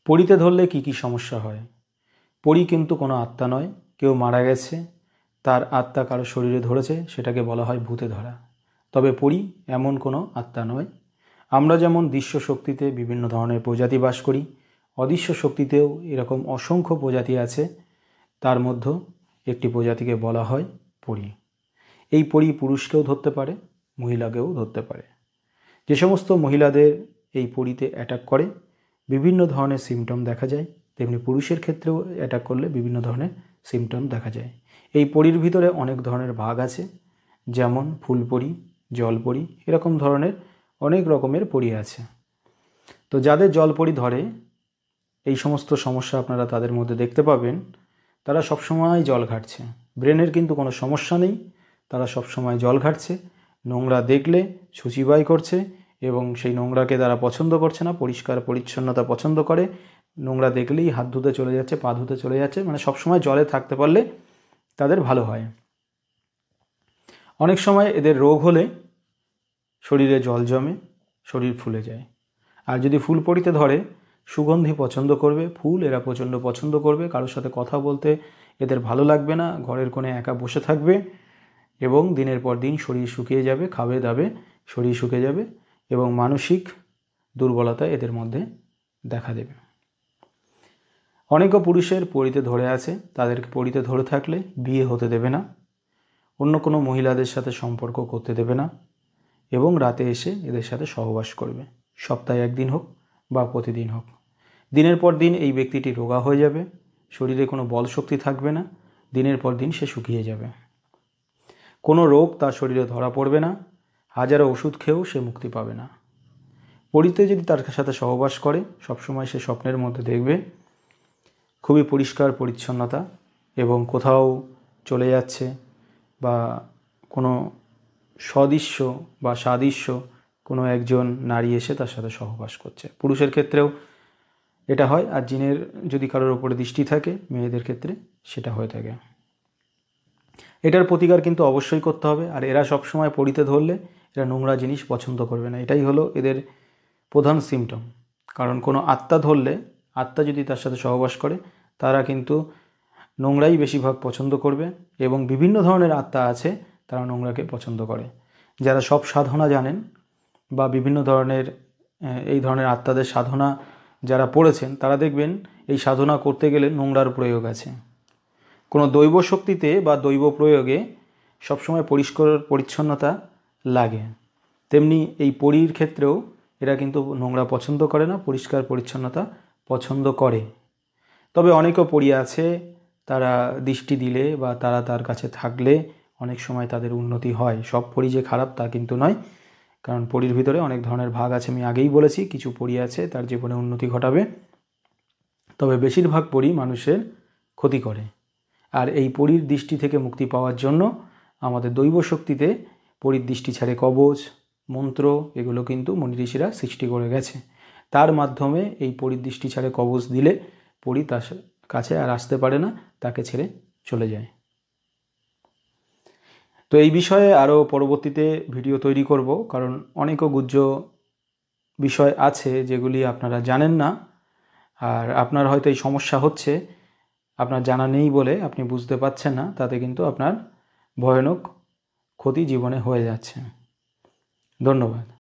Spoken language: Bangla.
পরিতে ধরলে কি কি সমস্যা হয়? পরি কিন্তু কোনো আত্মা নয়। কেউ মারা গেছে, তার আত্মা কারো শরীরে ধরেছে, সেটাকে বলা হয় ভূতে ধরা। তবে পরি এমন কোনো আত্মা নয়। আমরা যেমন দৃশ্য শক্তিতে বিভিন্ন ধরনের প্রজাতি বাস করি, অদৃশ্য শক্তিতেও এরকম অসংখ্য প্রজাতি আছে। তার মধ্যে একটি প্রজাতিকে বলা হয় পরি। এই পরি পুরুষকেও ধরতে পারে, মহিলাকেও ধরতে পারে। যে সমস্ত মহিলাদের এই পরিতে অ্যাটাক করে বিভিন্ন ধরনের সিমটম দেখা যায়, তেমনি পুরুষের ক্ষেত্রেও অ্যাটাক করলে বিভিন্ন ধরনের সিমটম দেখা যায়। এই পরির ভিতরে অনেক ধরনের ভাগ আছে, যেমন ফুলপরি, জলপরি, এরকম ধরনের অনেক রকমের পরি আছে। তো যাদের জলপরি ধরে, এই সমস্ত সমস্যা আপনারা তাদের মধ্যে দেখতে পাবেন। তারা সবসময় জল ঘাটছে, ব্রেনের কিন্তু কোনো সমস্যা নেই, তারা সবসময় জল ঘাটছে, নোংরা দেখলে শুচিবাই করছে এবং সেই নোংরাকে তারা পছন্দ করছে না, পরিষ্কার পরিচ্ছন্নতা পছন্দ করে। নোংরা দেখলেই হাত ধুতে চলে যাচ্ছে, পা ধুতে চলে যাচ্ছে, মানে সবসময় জলে থাকতে পারলে তাদের ভালো হয়। অনেক সময় এদের রোগ হলে শরীরে জল জমে, শরীর ফুলে যায়। আর যদি ফুল পরিতে ধরে, সুগন্ধি পছন্দ করবে, ফুল এরা প্রচণ্ড পছন্দ করবে, কারোর সাথে কথা বলতে এদের ভালো লাগবে না, ঘরের কোণে একা বসে থাকবে এবং দিনের পর দিন শরীর শুকিয়ে যাবে, খাবে দাবে শরীর শুকিয়ে যাবে এবং মানসিক দুর্বলতা এদের মধ্যে দেখা দেবে। অনেকও পুরুষের পরিতে ধরে আছে, তাদেরকে পরিতে ধরে থাকলে বিয়ে হতে দেবে না, অন্য কোনো মহিলাদের সাথে সম্পর্ক করতে দেবে না এবং রাতে এসে এদের সাথে সহবাস করবে, সপ্তাহে একদিন হোক বা প্রতিদিন হোক। দিনের পর দিন এই ব্যক্তিটি রোগা হয়ে যাবে, শরীরে কোনো বল শক্তি থাকবে না, দিনের পর দিন সে শুকিয়ে যাবে, কোনো রোগ তার শরীরে ধরা পড়বে না, হাজারো ওষুধ খেয়েও সে মুক্তি পাবে না। পরিতে যদি তার সাথে সহবাস করে, সবসময় সে স্বপ্নের মধ্যে দেখবে খুবই পরিষ্কার পরিচ্ছন্নতা এবং কোথাও চলে যাচ্ছে বা কোনো সদৃশ্য বা সাদৃশ্য কোনো একজন নারী এসে তার সাথে সহবাস করছে। পুরুষের ক্ষেত্রেও এটা হয়, আর জিনের যদি কারোর ওপরে দৃষ্টি থাকে মেয়েদের ক্ষেত্রে সেটা হয়ে থাকে। এটার প্রতিকার কিন্তু অবশ্যই করতে হবে। আর এরা সবসময় পরিতে ধরলে এরা নোংরা জিনিস পছন্দ করবে না, এটাই হলো এদের প্রধান সিমটম। কারণ কোনো আত্মা ধরলে, আত্মা যদি তার সাথে সহবাস করে, তারা কিন্তু নোংরাই বেশিরভাগ পছন্দ করবে এবং বিভিন্ন ধরনের আত্মা আছে তারা নোংরাকে পছন্দ করে। যারা সব সাধনা জানেন বা বিভিন্ন ধরনের এই ধরনের আত্মাদের সাধনা যারা পড়েছেন, তারা দেখবেন এই সাধনা করতে গেলে নোংরার প্রয়োগ আছে। কোনো দৈব শক্তিতে বা দৈব প্রয়োগে সবসময় পরিষ্কার পরিচ্ছন্নতা লাগে, তেমনি এই পরীর ক্ষেত্রেও এরা কিন্তু নোংরা পছন্দ করে না, পরিষ্কার পরিচ্ছন্নতা পছন্দ করে। তবে অনেকও পরী আছে, তারা দৃষ্টি দিলে বা তারা তার কাছে থাকলে অনেক সময় তাদের উন্নতি হয়। সব পরী যে খারাপ তা কিন্তু নয়, কারণ পরীর ভিতরে অনেক ধরনের ভাগ আছে, আমি আগেই বলেছি। কিছু পরী আছে তার জীবনে উন্নতি ঘটাবে, তবে বেশিরভাগ পরী মানুষের ক্ষতি করে। আর এই পরীর দৃষ্টি থেকে মুক্তি পাওয়ার জন্য আমাদের দৈব শক্তিতে পরীর দৃষ্টি ছাড়ে কবচ, মন্ত্র, এগুলো কিন্তু মুনি ঋষিরা সৃষ্টি করে গেছে। তার মাধ্যমে এই পরীর দৃষ্টি ছাড়ে কবচ দিলে পরী তার কাছে আর আসতে পারে না, তাকে ছেড়ে চলে যায়। তো এই বিষয়ে আরও পরবর্তীতে ভিডিও তৈরি করব, কারণ অনেকও গুহ্য বিষয় আছে যেগুলি আপনারা জানেন না, আর আপনার হয়তো এই সমস্যা হচ্ছে, আপনার জানা নেই বলে আপনি বুঝতে পারছেন না, তাতে কিন্তু আপনার ভয়ানক ক্ষতি জীবনে হয়ে যাচ্ছে। ধন্যবাদ।